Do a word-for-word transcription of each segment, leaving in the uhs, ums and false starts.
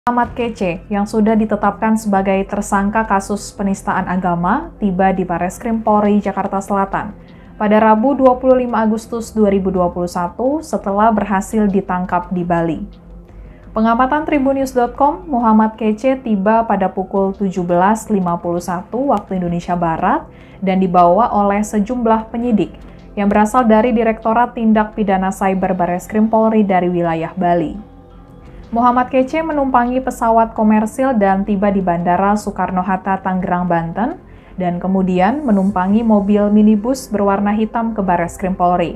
Muhammad Kece yang sudah ditetapkan sebagai tersangka kasus penistaan agama tiba di Bareskrim Polri Jakarta Selatan pada Rabu dua puluh lima Agustus dua ribu dua puluh satu setelah berhasil ditangkap di Bali. Pengamatan Tribunnews dot com, Muhammad Kece tiba pada pukul tujuh belas lima puluh satu waktu Indonesia Barat dan dibawa oleh sejumlah penyidik yang berasal dari Direktorat Tindak Pidana Cyber Bareskrim Polri dari wilayah Bali. Muhammad Kece menumpangi pesawat komersil dan tiba di Bandara Soekarno-Hatta, Tangerang, Banten, dan kemudian menumpangi mobil minibus berwarna hitam ke Bareskrim Polri.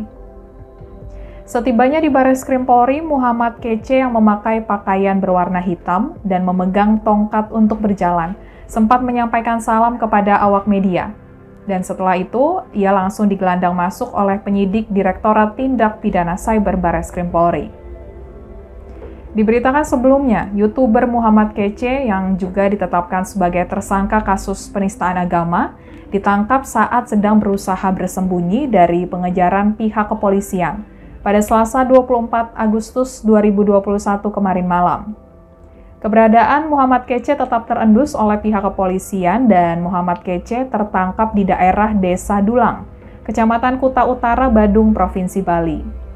Setibanya di Bareskrim Polri, Muhammad Kece yang memakai pakaian berwarna hitam dan memegang tongkat untuk berjalan, sempat menyampaikan salam kepada awak media. Dan setelah itu, ia langsung digelandang masuk oleh penyidik Direktorat Tindak Pidana Cyber Bareskrim Polri. Diberitakan sebelumnya, YouTuber Muhammad Kece yang juga ditetapkan sebagai tersangka kasus penistaan agama ditangkap saat sedang berusaha bersembunyi dari pengejaran pihak kepolisian pada Selasa dua puluh empat Agustus dua ribu dua puluh satu kemarin malam. Keberadaan Muhammad Kece tetap terendus oleh pihak kepolisian dan Muhammad Kece tertangkap di daerah Desa Dulang, Kecamatan Kuta Utara, Badung, Provinsi Bali.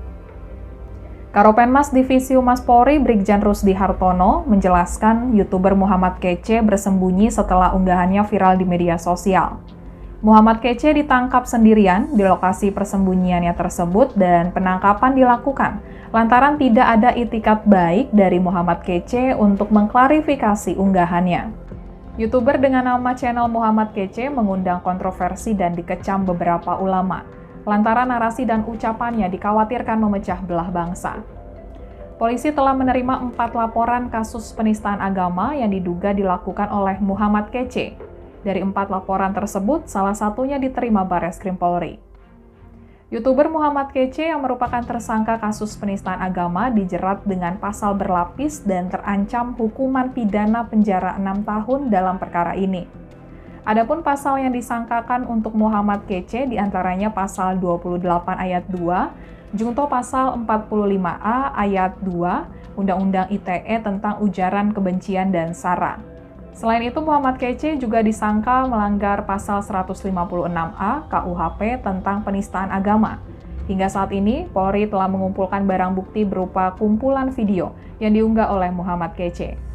Karopenmas Divisi Humas Polri Brigjen Rusdi Hartono menjelaskan YouTuber Muhammad Kece bersembunyi setelah unggahannya viral di media sosial. Muhammad Kece ditangkap sendirian di lokasi persembunyiannya tersebut dan penangkapan dilakukan lantaran tidak ada itikat baik dari Muhammad Kece untuk mengklarifikasi unggahannya. YouTuber dengan nama channel Muhammad Kece mengundang kontroversi dan dikecam beberapa ulama lantaran narasi dan ucapannya dikhawatirkan memecah belah bangsa. Polisi telah menerima empat laporan kasus penistaan agama yang diduga dilakukan oleh Muhammad Kece. Dari empat laporan tersebut, salah satunya diterima Bareskrim Polri. YouTuber Muhammad Kece yang merupakan tersangka kasus penistaan agama dijerat dengan pasal berlapis dan terancam hukuman pidana penjara enam tahun dalam perkara ini. Adapun pasal yang disangkakan untuk Muhammad Kece diantaranya pasal dua puluh delapan ayat dua, junto pasal empat puluh lima A ayat dua, Undang-Undang I T E tentang ujaran kebencian dan sara. Selain itu, Muhammad Kece juga disangka melanggar pasal seratus lima puluh enam A K U H P tentang penistaan agama. Hingga saat ini, Polri telah mengumpulkan barang bukti berupa kumpulan video yang diunggah oleh Muhammad Kece.